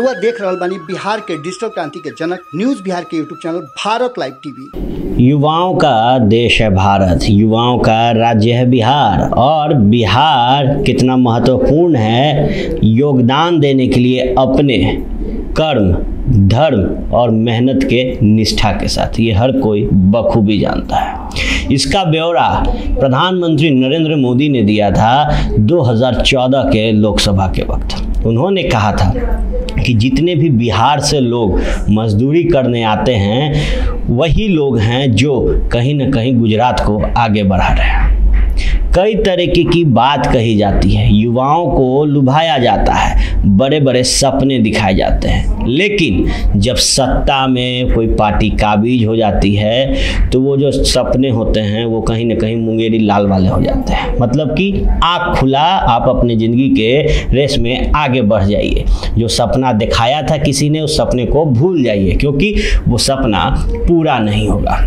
रउआ देख रहल बानी बिहार के डिजिटल क्रांति के जनक न्यूज बिहार के YouTube channel Bharat live TV. युवाओं का देश है भारत, युवाओं का राज्य है बिहार, और बिहार कितना महत्वपूर्ण है योगदान देने के लिए अपने कर्म, धर्म और मेहनत के निष्ठा के साथ, ये हर कोई बखूबी जानता है। इसका ब्यौरा प्रधानमंत्री नरेंद्र मोदी ने दिया था 2014 के लोकसभा के वक्त। उन्होंने कहा था कि जितने भी बिहार से लोग मजदूरी करने आते हैं वही लोग हैं जो कहीं न कहीं गुजरात को आगे बढ़ा रहे हैं। कई तरीके की बात कही जाती है, युवाओं को लुभाया जाता है, बड़े बड़े सपने दिखाए जाते हैं, लेकिन जब सत्ता में कोई पार्टी काबिज हो जाती है तो वो जो सपने होते हैं वो कहीं न कहीं मुंगेरी लाल वाले हो जाते हैं। मतलब कि आँख खुला, आप अपने ज़िंदगी के रेस में आगे बढ़ जाइए। जो सपना दिखाया था किसी ने, उस सपने को भूल जाइए, क्योंकि वो सपना पूरा नहीं होगा।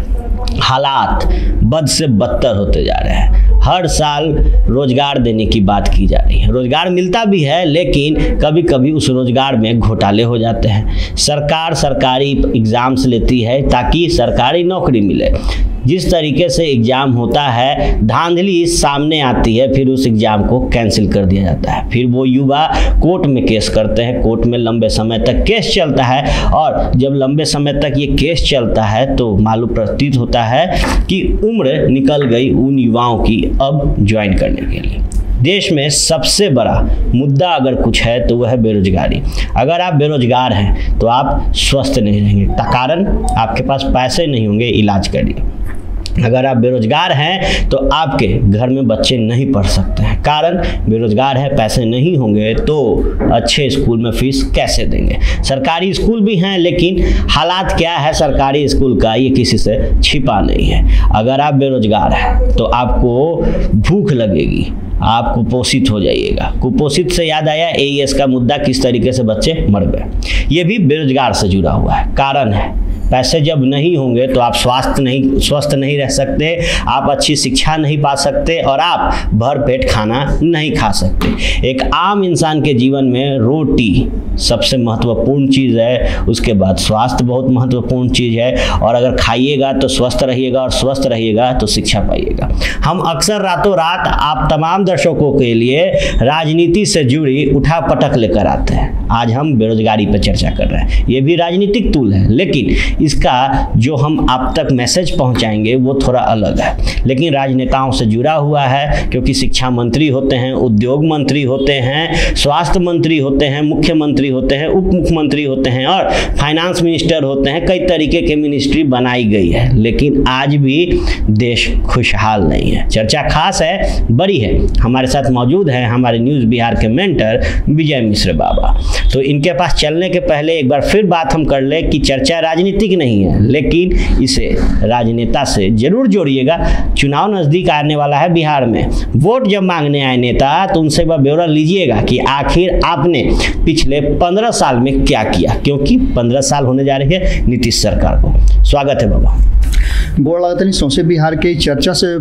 हालात बद से बदतर होते जा रहे हैं। हर साल रोजगार देने की बात की जा रही है, रोजगार मिलता भी है, लेकिन कभी कभी उस रोजगार में घोटाले हो जाते हैं। सरकार सरकारी एग्ज़ाम्स लेती है ताकि सरकारी नौकरी मिले। जिस तरीके से एग्ज़ाम होता है, धांधली सामने आती है, फिर उस एग्ज़ाम को कैंसिल कर दिया जाता है। फिर वो युवा कोर्ट में केस करते हैं, कोर्ट में लंबे समय तक केस चलता है, और जब लंबे समय तक ये केस चलता है तो मालूम प्रतीत होता है कि उम्र निकल गई उन युवाओं की अब ज्वाइन करने के लिए। देश में सबसे बड़ा मुद्दा अगर कुछ है तो वह है बेरोजगारी। अगर आप बेरोजगार हैं तो आप स्वस्थ नहीं रहेंगे, कारण आपके पास पैसे नहीं होंगे इलाज के लिए। अगर आप बेरोजगार हैं तो आपके घर में बच्चे नहीं पढ़ सकते हैं, कारण बेरोजगार है, पैसे नहीं होंगे तो अच्छे स्कूल में फीस कैसे देंगे। सरकारी स्कूल भी हैं, लेकिन हालात क्या है सरकारी स्कूल का, ये किसी से छिपा नहीं है। अगर आप बेरोजगार हैं तो आपको भूख लगेगी, आप कुपोषित हो जाइएगा। कुपोषित से याद आया एईएस का मुद्दा, किस तरीके से बच्चे मर गए, ये भी बेरोजगार से जुड़ा हुआ है। कारण है पैसे जब नहीं होंगे तो आप स्वस्थ नहीं रह सकते, आप अच्छी शिक्षा नहीं पा सकते, और आप भर पेट खाना नहीं खा सकते। एक आम इंसान के जीवन में रोटी सबसे महत्वपूर्ण चीज़ है, उसके बाद स्वास्थ्य बहुत महत्वपूर्ण चीज़ है, और अगर खाइएगा तो स्वस्थ रहिएगा, और स्वस्थ रहिएगा तो शिक्षा पाइएगा। हम अक्सर रातों रात आप तमाम दर्शकों के लिए राजनीति से जुड़ी उठा पटक लेकर आते हैं। आज हम बेरोजगारी पर चर्चा कर रहे हैं, ये भी राजनीतिक टूल है, लेकिन इसका जो हम आप तक मैसेज पहुंचाएंगे वो थोड़ा अलग है, लेकिन राजनेताओं से जुड़ा हुआ है, क्योंकि शिक्षा मंत्री होते हैं, उद्योग मंत्री होते हैं, स्वास्थ्य मंत्री होते हैं, मुख्यमंत्री होते हैं, उप मुख्यमंत्री होते हैं, और फाइनेंस मिनिस्टर होते हैं। कई तरीके के मिनिस्ट्री बनाई गई है, लेकिन आज भी देश खुशहाल नहीं है। चर्चा खास है, बड़ी है। हमारे साथ मौजूद है हमारे न्यूज़ बिहार के मेंटर विजय मिश्र बाबा। तो इनके पास चलने के पहले एक बार फिर बात हम कर ले कि चर्चा राजनीतिक नहीं है, लेकिन इसे राजनेता से जरूर जोड़िएगा। चुनाव नजदीक आने वाला है बिहार में, वोट जब मांगने आए नेता तो उनसे वह ब्यौरा लीजिएगा कि आखिर आपने पिछले 15 साल में क्या किया, क्योंकि 15 साल होने जा रही है नीतीश सरकार को। स्वागत है बाबा। गोड़ लागत नहीं सौंसे बिहार के चर्चा से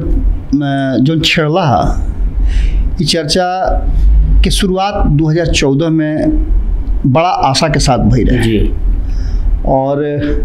जो छेड़ला है, ये चर्चा की शुरुआत 2014 में बड़ा आशा के साथ भई रहे जी, और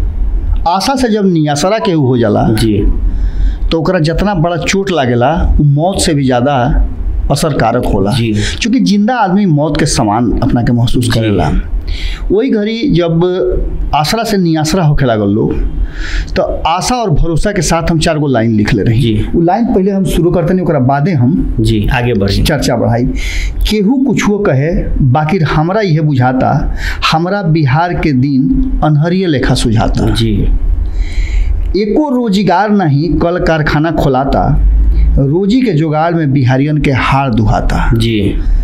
आशा से जब नियासरा के हो जाला जी तो ओकरा जितना बड़ा चोट लागेला वो मौत से भी ज़्यादा असरकारक होला, क्योंकि जिंदा आदमी मौत के समान अपना के महसूस करेला। वही घड़ी जब आसरा से नियासरा होके लागल लोग, तो आशा और भरोसा के साथ हम 4 गो लाइन लिख ले रही। वो लाइन पहले हम शुरू करते नहीं, ओकरा बादे हम जी आगे बढ़ी चर्चा बढ़ाई। केहू कुछो कहे, बाकी हमरा यह बुझाता, हमरा बिहार के दिन अनहरिये लेखा सुझाता जी। एको रोजगार नहीं कल कारखाना खोलाता, रोजी के जुगाड़ में बिहारियन के हार दुहाता जी।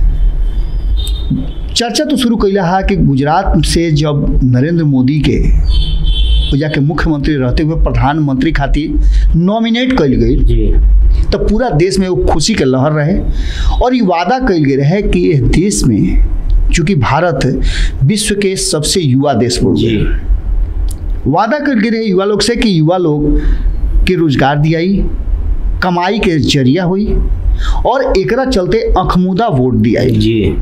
चर्चा तो शुरू कैला है कि गुजरात से जब नरेंद्र मोदी के जाके मुख्यमंत्री रहते हुए प्रधानमंत्री खातिर नॉमिनेट कल गई, तो पूरा देश में वो खुशी के लहर रहे, और ये वादा कल गए रहे कि इस देश में, चूँकि भारत विश्व के सबसे युवा देश बोल गए, वादा कर गए रहे युवा लोग से कि युवा लोग के रोजगार दियाई, कमाई के जरिया हुई, और एकरा चलते अखमुदा वोट दियाई जी।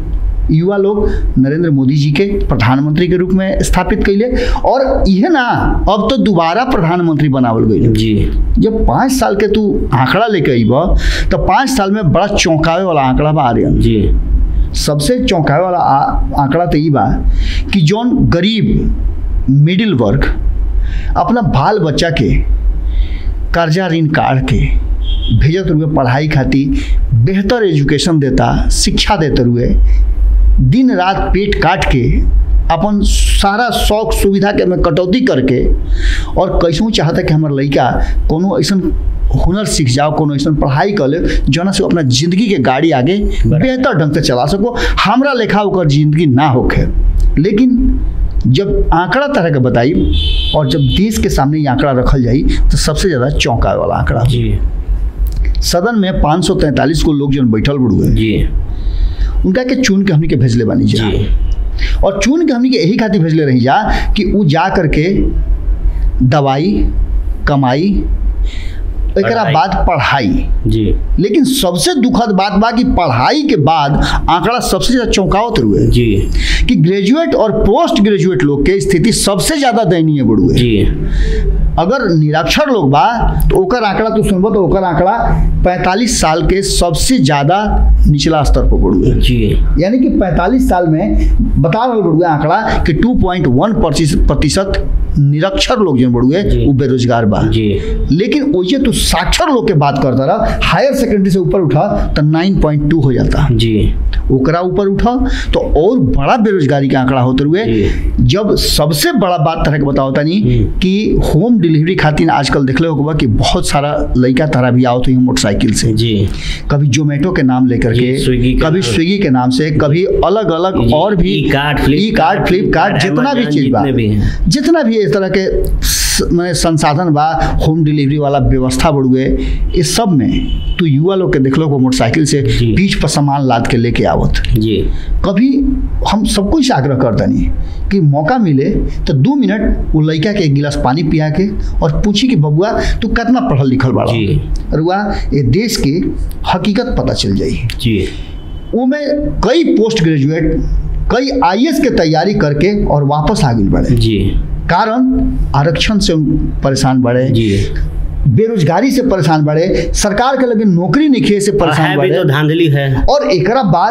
युवा लोग नरेंद्र मोदी जी के प्रधानमंत्री के रूप में स्थापित कैले और यह ना अब तो दोबारा प्रधानमंत्री बनावल गई जी। जब 5 साल के तू आंकड़ा लेके अइब तो 5 साल में बड़ा चौंकावे वाला आंकड़ा बा आर्यन जी। सबसे चौंकावे वाला आंकड़ा तो ये बा कि जौन गरीब मिडिल वर्ग अपना बाल बच्चा के कर्जा ऋण काढ़ के भेजत रुए पढ़ाई खातिर बेहतर एजुकेशन देता, शिक्षा देते रुए, दिन रात पेट काट के अपन सारा शौक सुविधा के में कटौती करके और कैसों चाहता कि हमार लड़का कोनो ऐसा हुनर सीख जाओ, कोनो ऐसा पढ़ाई कर ले जना से अपना जिंदगी के गाड़ी आगे बेहतर ढंग से चला सको, हमरा लेखा ओकर जिंदगी ना होखे। लेकिन जब आंकड़ा तरह के बताई और जब देश के सामने ये आंकड़ा रखल जाई तो सबसे ज़्यादा चौंकावे वाला आंकड़ा जी। सदन में 543 को लोग जो बैठल बड़ुए जी, उनका के चुन के हमनी के भेजले बानी जा जी। और चुन के हमनी के यही खातिर भेजले रही जा कि वो जा करके दवाई कमाई एकरा बाद पढ़ाई जी। लेकिन सबसे दुखद बात बा कि पढ़ाई के बाद आंकड़ा सबसे ज्यादा चौंकावत रुए जी कि ग्रेजुएट और पोस्ट ग्रेजुएट लोग के स्थिति सबसे ज्यादा दयनीय बढ़ुए जी। अगर निरक्षर लोग बा तो ओकर आंकड़ा तू सुनबो तो ओकर आंकड़ा 45 साल के सबसे ज्यादा निचला स्तर पर बढ़ुए जी। यानी कि 45 साल में बता रहा बढ़ुए आंकड़ा कि 2.1% निरक्षर लोग जो बढ़ुए वो बेरोजगार बा जी। लेकिन ओइसे तू साक्षर लोग के बात करता रहा, हायर सेकेंडरी से ऊपर उठा तो 9.2 हो जाता जी। ओकरा ऊपर उठा तो और बड़ा बेरोजगारी का आंकड़ा होते हुए जब सबसे बड़ा बात तरह के बताओता नहीं कि होम डिलीवरी खातिर आजकल देख ले होगा कि बहुत सारा लड़का तारा भी आओ तो मोटरसाइकिल से जी। कभी जोमेटो के नाम लेकर के, कभी स्विगी के नाम से, कभी अलग अलग और भी ई कार्ड फ्लिपकार्ट जितना भी चीज बा, जितना भी इस तरह के संसाधन बा, होम डिलीवरी वाला व्यवस्था बढ़ुए, इस सब में तो युवा लोग के देख लो को मोटरसाइकिल से बीच पर सामान लाद के लेके आवत जी। कभी हम सबको इसे आग्रह करता नहीं कि मौका मिले तो 2 मिनट वो लड़का के एक गिलास पानी पिया के और पूछी कि बबुआ तू कितना पढ़ल लिखल बाड़ा, रुआ ये देश की हकीकत पता चल जाई जी। वो में कई पोस्ट ग्रेजुएट, कई IAS के तैयारी करके और वापस आ गई बड़े जी। कारण आरक्षण से परेशान बड़े जी, बेरोजगारी से परेशान बड़े, सरकार के लगे नौकरी नहीं से परेशान बड़े, तो धांधली है। और एकरा बाद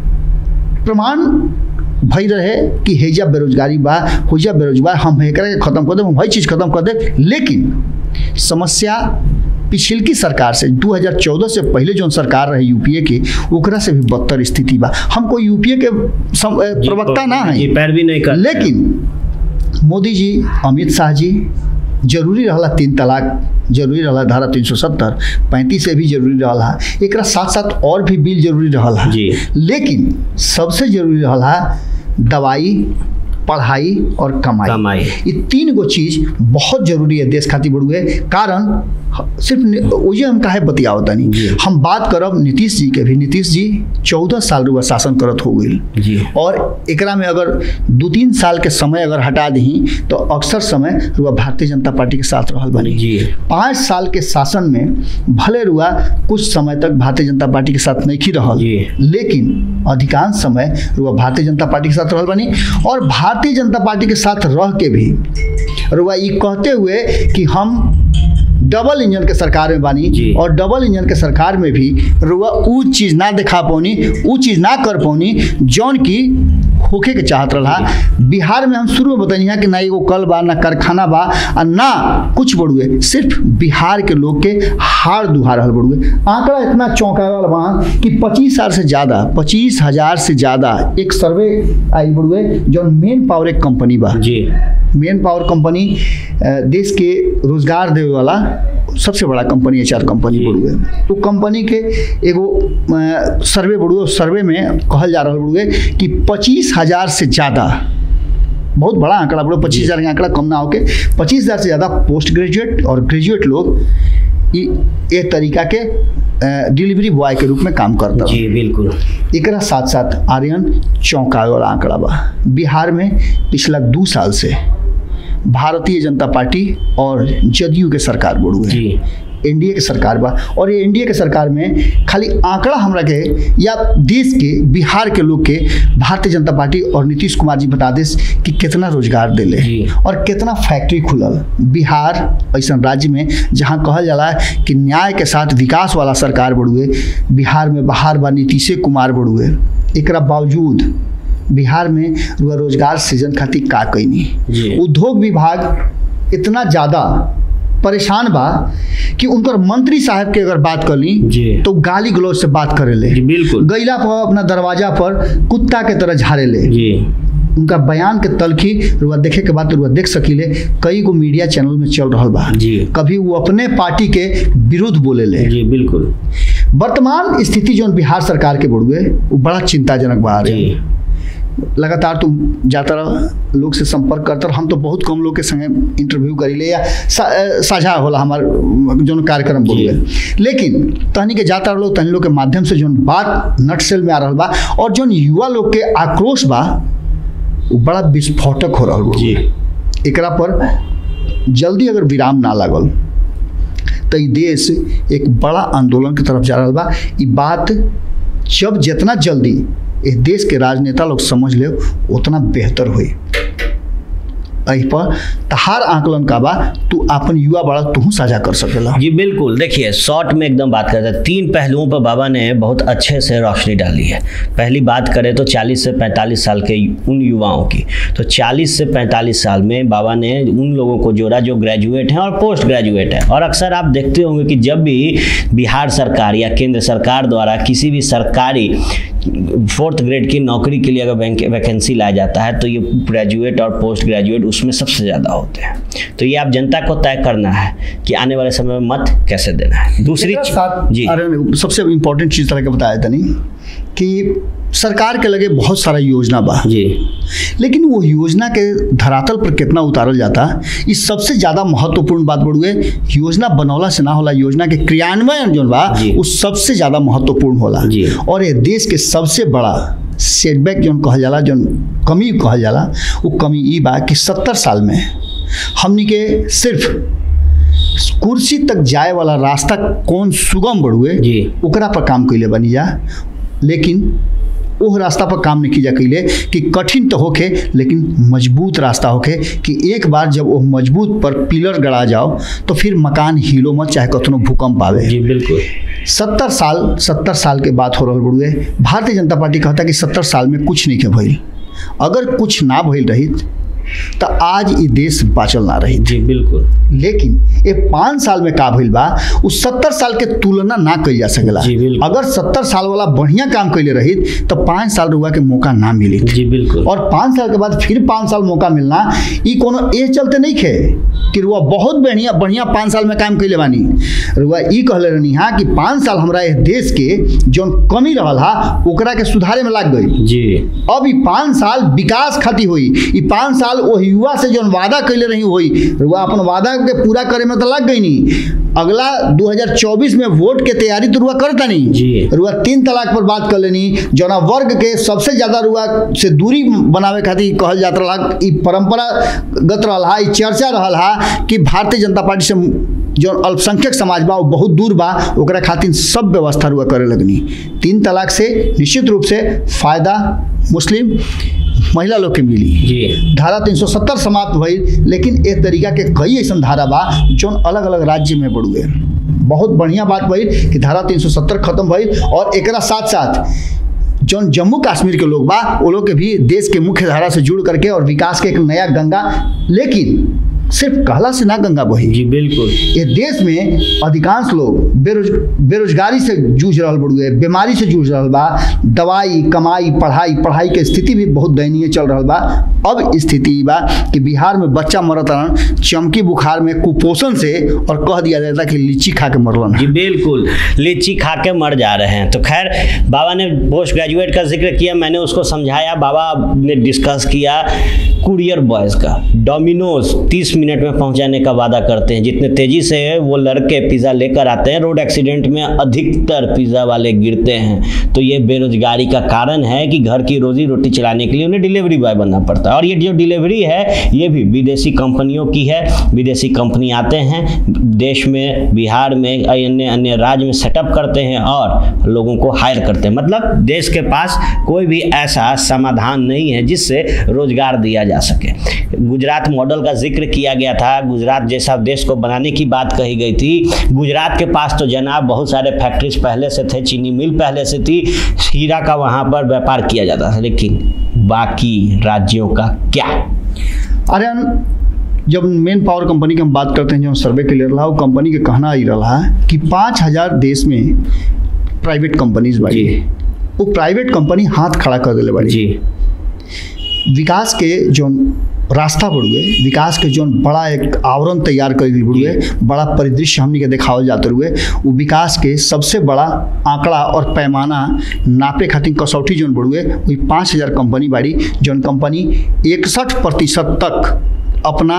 प्रमाण भई रहे कि हेजा बेरोजगारी बा, होजा बेरोजगार, हम एकरा के खत्म कर दे, हम हर चीज खत्म कर दे। लेकिन समस्या पिछली सरकार से 2014 से पहले जो सरकार रहे यूपीए की, ओकरा से भी बदतर स्थिति बा। हम कोई यूपीए के प्रवक्ता ना है, पैरवी नहीं कर, लेकिन मोदी जी, अमित शाह जी, जरूरी रहला 3 तलाक, जरूरी रहला धारा 370, 35 से भी जरूरी रहला, एक साथ साथ और भी बिल जरूरी रहला, लेकिन सबसे जरूरी रहला दवाई, पढ़ाई और कमाई। ये 3 गो चीज बहुत जरूरी है देश खातिर बढ़ुए। कारण सिर्फ वही हम काहे बतियावता नहीं, हम बात करब नीतीश जी के भी। नीतीश जी 14 साल रुआ शासन करत हो गई और एकरा में अगर 2-3 साल के समय अगर हटा दी तो अक्सर समय रुआ भारतीय जनता पार्टी के साथ रहल बनी। 5 साल के शासन में भले रुआ कुछ समय तक भारतीय जनता पार्टी के साथ नहीं रहल, लेकिन अधिकांश समय रुआ भारतीय जनता पार्टी के साथ रहल बनी और भारतीय जनता पार्टी के साथ रह के भी रुआ ये कहते हुए कि हम डबल इंजन के सरकार में बानी और डबल इंजन के सरकार में भी रुआ ऊ चीज ना दिखा पौनी, ऊ चीज ना कर पौनी जौन की होके के चाहत रहा। बिहार में हम शुरू में बतानी है कि ना एगो कल बा, ना कारखाना बा, और ना कुछ बढ़ुए, सिर्फ बिहार के लोग के हार दुहा रहल बढ़ुए। आंकड़ा इतना चौंकाने वाला बा कि 25,000 से ज़्यादा एक सर्वे आई बढ़ुए जो मेन पावर एक कंपनी बा जी। मेन पावर कंपनी देश के रोजगार देवे वाला सबसे बड़ा कंपनी HR कंपनी बढ़ुए। तो कंपनी के एगो सर्वे बढ़ुए, सर्वे में कहल जा रहा बढ़ुए कि 25,000 से ज़्यादा, बहुत बड़ा आंकड़ा बढ़ो, 25,000 का आंकड़ा कम ना होके 25,000 से ज़्यादा पोस्ट ग्रेजुएट और ग्रेजुएट लोग ये तरीका के डिलीवरी बॉय के रूप में काम करता जी। बिल्कुल। एक साथ साथ आर्यन चौंकावे वाला आंकड़ा बा। बिहार में पिछला 2 साल से भारतीय जनता पार्टी और जदयू के सरकार बढ़ुए। एनडीए के सरकार बा और ये एनडीए के सरकार में खाली आंकड़ा हमरा के या देश के बिहार के लोग के भारतीय जनता पार्टी और नीतीश कुमार जी बता देस कि कितना रोजगार दिले और कितना फैक्ट्री खुलल। बिहार ऐसा राज्य में जहाँ कहल जाला कि न्याय के साथ विकास वाला सरकार बढ़ुए, बिहार में बाहर बा नीतीश कुमार बढ़ुए, एकरा बावजूद बिहार में रोजगार सृजन खातिर का कईनी। उद्योग विभाग इतना ज़्यादा परेशान बा कि उनकर मंत्री साहब के अगर बात कर ली तो गाली गलौज से बात करेले, बिल्कुल गैला पर अपना दरवाजा पर कुत्ता के तरह झाड़ेले। उनका बयान के तलखी रुआ देखे के बाद रुआ देख सकीले, कई गो मीडिया चैनल में चल रहा बा। कभी वो अपने पार्टी के विरुद्ध बोलेले। बिल्कुल वर्तमान स्थिति जो बिहार सरकार के बढ़ुए वो बड़ा चिंताजनक बा रही। लगातार तुम जाता रह लोग से संपर्क करता रह, हम तो बहुत कम लोग के संगे इंटरव्यू करीले या साझा होला हमार जो कार्यक्रम बोलिए, लेकिन तहनी के जाता लोग तहनी लोग के माध्यम से जो बात नटसेल में आ रहा बा और जो युवा लोग के आक्रोश बा वो बड़ा विस्फोटक हो रहा बा। एकरा पर जल्दी अगर विराम ना लागल तो ये देश एक बड़ा आंदोलन की तरफ जा रहा बा। ये बात जब जितना जल्दी इस देश के राजनेता लोग समझ ले उतना बेहतर हुई। एहि पर तहार आंकलन का बा तू अपन युवा बड़ा तू साझा कर सकेला। जी बिल्कुल, देखिए शॉर्ट में एकदम बात करते हैं, 3 पहलुओं पर बाबा ने बहुत अच्छे से रोशनी डाली है। पहली बात करें तो 40 से 45 साल के उन युवाओं की, तो 40 से 45 साल में बाबा ने उन लोगों को जोड़ा जो ग्रेजुएट हैं और पोस्ट ग्रेजुएट हैं। और अक्सर आप देखते होंगे कि जब भी बिहार सरकार या केंद्र सरकार द्वारा किसी भी सरकारी 4th ग्रेड की नौकरी के लिए अगर वैकेंसी लाया जाता है तो ये ग्रेजुएट और पोस्ट ग्रेजुएट उसमें सबसे ज़्यादा होते हैं। तो ये आप जनता को तय करना है कि आने वाले समय में मत कैसे देना है। दूसरी जी सबसे इम्पोर्टेंट चीज़ तरह के बताया था नहीं कि सरकार के लगे बहुत सारा योजना बा जी, लेकिन वो योजना के धरातल पर कितना उतारल जाता है इस सबसे ज़्यादा महत्वपूर्ण बात बढ़ुए। योजना बनौला से ना होला, योजना के क्रियान्वयन जो बा वो सबसे ज़्यादा महत्वपूर्ण होला। और ये देश के सबसे बड़ा सेटबैक जो कहल जाला, जो कमी कहल जाला, वो कमी ई बा कि 70 साल में हमनी के सिर्फ कुर्सी तक जाए वाला रास्ता कौन सुगम बढ़ुए ओकरा पर काम कैले बनी जा, लेकिन वो रास्ता पर काम नहीं जा कैले कि कठिन तो होके लेकिन मजबूत रास्ता होके कि एक बार जब वो मजबूत पर पिलर गड़ा जाओ तो फिर मकान हिलो मत चाहे कतनो भूकंप आवे। जी बिल्कुल। 70 साल के बात हो रहा बड़ुए। भारतीय जनता पार्टी कहता कि 70 साल में कुछ नहीं के भइल। अगर कुछ ना भइल रही तो आज ये देश बाचल ना रही। जी बिल्कुल। लेकिन ये 5 साल में का भइल बा उस 70 साल के तुलना ना कइल जा सकेला। अगर 70 साल वाला बढ़िया काम कैले रही तो 5 साल रुआ के मौका ना मिली। जी बिल्कुल। और 5 साल के बाद फिर 5 साल मौका मिलना ये कोनो ए चलते नहीं खे कि रुआ बहुत बढ़िया 5 साल में काम कैले बानी। रुआ ये कहले रहनी हाँ कि 5 साल हमरा इस देश के जो कमी रहल हा ओकरा के सुधारे में लग गई। जी अब ये 5 साल विकास खातिर हुई। ये 5 साल वो युवा से जो वादा कैले रही हुई रुआ अपन वादा के पूरा करे में तो लग गई नहीं। अगला 2024 में वोट के तैयारी तो रुआ करता नहीं। रुआ 3 तलाक पर बात कर लेनी, जौना वर्ग के सबसे ज्यादा रुआ से दूरी बनावे खातिर कहल जात रहा, परंपरागत रहा, चर्चा रहा कि भारतीय जनता पार्टी से जो अल्पसंख्यक समाज बा वो बहुत दूर बा, ओकरा खातिर सब व्यवस्था रुआ करे लगनी। 3 तलाक से निश्चित रूप से फायदा मुस्लिम महिला लोग के मिली। जी धारा 370 समाप्त भइल, लेकिन एक तरीका के कई ऐसा धारा बा जो अलग अलग राज्य में बढ़ुए। बहुत बढ़िया बात भइल कि धारा 370 खत्म भइल और एकरा साथ साथ जो जम्मू कश्मीर के लोग बा वो लोग के भी देश के मुख्य धारा से जुड़ करके और विकास के एक नया गंगा, लेकिन सिर्फ कहला से ना गंगा बही। जी बिल्कुल। ये देश में अधिकांश लोग बेरोजगारी से जूझ रहा बड़ुए, बीमारी से जूझ रहा बा, दवाई कमाई पढ़ाई के स्थिति भी बहुत दयनीय चल रहा बा। अब स्थिति बा कि बिहार में बच्चा मरत रहन चमकी बुखार में कुपोषण से और कह दिया जाता कि लीची खा के मरलन। जी बिल्कुल, लीची खा के मर जा रहे हैं। तो खैर बाबा ने पोस्ट ग्रेजुएट का जिक्र किया, मैंने उसको समझाया, बाबा ने डिस्कस किया कुरियर बॉयज़ का। डोमिनोज 30 20 मिनट में पहुंचाने का वादा करते हैं। जितने तेजी से वो लड़के पिज़्ज़ा लेकर आते हैं, रोड एक्सीडेंट में अधिकतर पिज़्ज़ा वाले गिरते हैं। तो ये बेरोजगारी का कारण है कि घर की रोजी रोटी चलाने के लिए उन्हें डिलीवरी बॉय बनना पड़ता है। और ये जो डिलीवरी है ये भी विदेशी कंपनियों की है। विदेशी कंपनी आते हैं देश में, बिहार में, अन्य अन्य राज्य में सेटअप करते हैं और लोगों को हायर करते हैं। मतलब देश के पास कोई भी ऐसा समाधान नहीं है जिससे रोजगार दिया जा सके। गुजरात मॉडल का जिक्र किया गया था, गुजरात जैसा देश को बनाने की बात कही गई थी। गुजरात के पास तो जनाब बहुत सारे फैक्ट्रीज पहले से थे, चीनी मिल पहले से थी, हीरा का वहाँ पर व्यापार किया जाता था। लेकिन बाकी राज्यों का क्या? आर्यन, जब मेन पावर कंपनी की हम बात करते हैं, जो सर्वे के लिए रहा, वो कंपनी के कहना ही रहा है कि 5000 देश में प्राइवेट कंपनीज बाड़ी, वो प्राइवेट कंपनी हाथ खड़ा कर दिले बाड़ी जी। विकास के जो रास्ता बढ़ुए, विकास के जो बड़ा एक आवरण तैयार कर बढ़ुए, बड़ा परिदृश्य हमने के देखावल जाते हुए, वो विकास के सबसे बड़ा आंकड़ा और पैमाना नापे खातिर कसौटी जो बढ़ुए वही 5000 कंपनी बाड़ी, जो कंपनी 61% तक अपना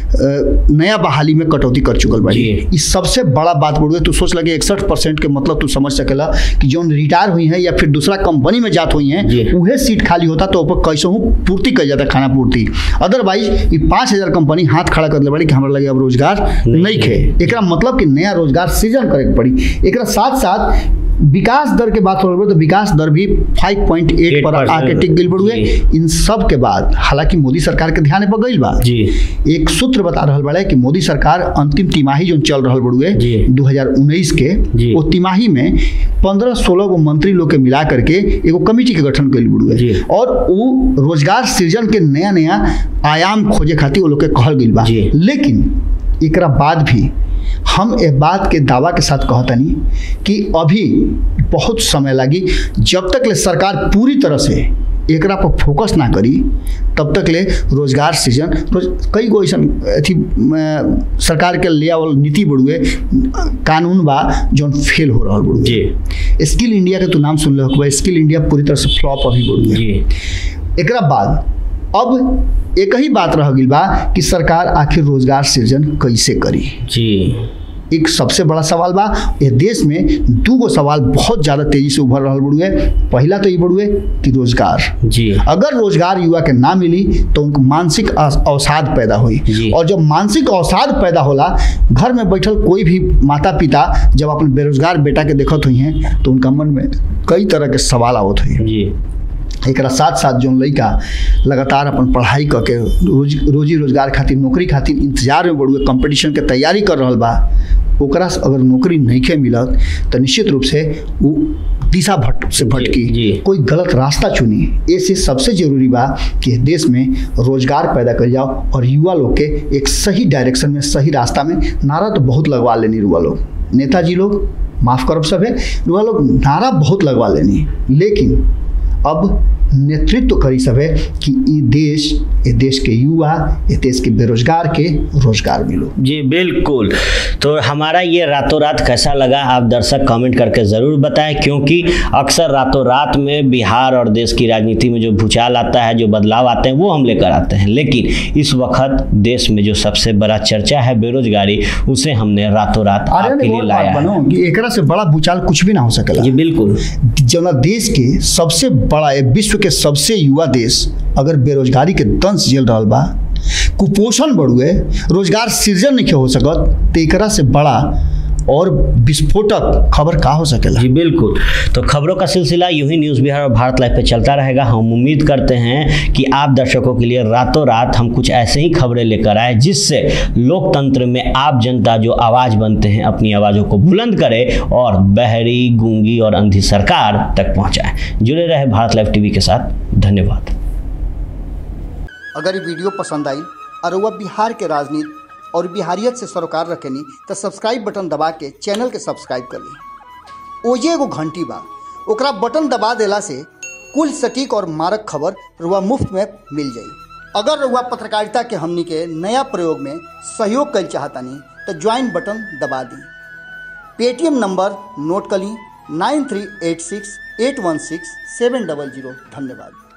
नया बहाली में कटौती कर चुकल बाड़ी। इस सबसे बड़ा बात बढ़ुए, तू सोच लगे 61% के मतलब तू समझ सकेला कि जो रिटायर हुई है या फिर दूसरा कंपनी में जात हुई हैं उहे सीट खाली होता तो ऊपर कैसे हूँ पूर्ति कर जाता, खाना पूर्ति। अदरवाइज ये 5000 कंपनी हाथ खड़ा कर ले बड़ी कि हमारे लगे अब रोजगार नहीं खे। एक मतलब कि नया रोजगार सृजन करे पड़ी। एक साथ साथ विकास दर के बात हो रही है तो विकास दर भी 5.8 पर आके टिक गई बढ़ुए। इन सब के बाद हालांकि मोदी सरकार के ध्यान पर गई बा, एक सूत्र बता रहा बड़े कि मोदी सरकार अंतिम तिमाही जो चल रहा बढ़ुए 2019 के, वो तिमाही में 15-16 गो मंत्री लोग के मिला करके एगो कमेटी के गठन कर बढ़ुए और वो रोजगार सृजन के नया नया आयाम खोजे खातिर वो लोग के कहल गई बा। लेकिन एक बाद भी हम एक बात के दावा के साथ कहतनी कि अभी बहुत समय लगी। जब तक ले सरकार पूरी तरह से एकरा पर फोकस ना करी तब तक ले रोजगार सृजन कई गो ऐसा अथी सरकार के ले आवल नीति बढ़ुए, कानून बा जो फेल हो रहा बढ़ुए। स्किल इंडिया के तो नाम सुन लो, स्किल इंडिया पूरी तरह से फ्लॉप अभी बढ़ुए। एक बाद अब एक ही बात रह गई बा कि सरकार आखिर रोजगार सृजन कैसे करी। एक सबसे बड़ा सवाल बा, ये देश में 2 सवाल बहुत ज़्यादा तेजी से उभर रहा बढ़ुए। पहला तो ये बढ़ुए कि रोजगार, अगर रोजगार युवा के ना मिली तो उनको मानसिक अवसाद पैदा हुई, और जब मानसिक अवसाद पैदा होला, घर में बैठल कोई भी माता पिता जब अपने बेरोजगार बेटा के देखत हुई हैं तो उनका मन में कई तरह के सवाल आवत हुई। एक साथ साथ जो लड़का लगातार अपन पढ़ाई करके रोजी रोजगार खातिर, नौकरी खातिर इंतजार में बढ़ुए, कंपटीशन के तैयारी कर रहा बा, ओकरा अगर नौकरी नहीं के मिलत तो निश्चित रूप से वो दिशा भटकी, कोई गलत रास्ता चुनी। ऐसे सबसे जरूरी बा कि देश में रोजगार पैदा कर जाओ और युवा लोग के एक सही डायरेक्शन में, सही रास्ता में। नारा तो बहुत लगवा लेनी युवा लोग, नेताजी लोग माफ़ करब सब है, युवा लोग नारा बहुत लगवा लेनी, लेकिन अब नेतृत्व करी सब है कि ये देश के युवा, ये देश के बेरोजगार के रोजगार मिलो। जी बिल्कुल। तो हमारा ये रातों रात कैसा लगा आप दर्शक कमेंट करके ज़रूर बताएं, क्योंकि अक्सर रातों रात में बिहार और देश की राजनीति में जो भूचाल आता है, जो बदलाव आते हैं वो हम लेकर आते हैं। लेकिन इस वक्त देश में जो सबसे बड़ा चर्चा है बेरोजगारी, उसे हमने रातों रात आपके लिए लाया है कि एकरा से बड़ा भूचाल कुछ भी ना हो सकेला। जी बिल्कुल। जो देश के सबसे बड़ा, विश्व के सबसे युवा देश अगर बेरोजगारी के दंश झेल रहा बा, कुपोषण बढ़ुए, रोजगार सृजन नहीं हो सकत, तो एकरा से बड़ा और विस्फोटक खबर का हो सकेला। जी बिल्कुल। तो खबरों का सिलसिला यूं ही न्यूज़ बिहार और भारत लाइव पे चलता रहेगा। हम उम्मीद करते हैं कि आप दर्शकों के लिए रातों रात हम कुछ ऐसे ही खबरें लेकर आए जिससे लोकतंत्र में आप जनता जो आवाज़ बनते हैं अपनी आवाज़ों को बुलंद करें और बहरी, गूंगी और अंधी सरकार तक पहुँचाएँ। जुड़े रहे भारत लाइव टीवी के साथ। धन्यवाद। अगर ये वीडियो पसंद आई और वह बिहार के राजनीति और बिहारियत से सरोकार रखेनी तो सब्सक्राइब बटन दबा के चैनल के सब्सक्राइब कर ली। ओजे एगो घंटी बा, ओकरा बटन दबा देला से कुल सटीक और मारक खबर रुआ मुफ्त में मिल जाई। अगर रुआ पत्रकारिता के हमनी के नया प्रयोग में सहयोग कर चाहतानी तो ज्वाइन बटन दबा दी। पेटीएम नंबर नोट कर ली 9386816700। धन्यवाद।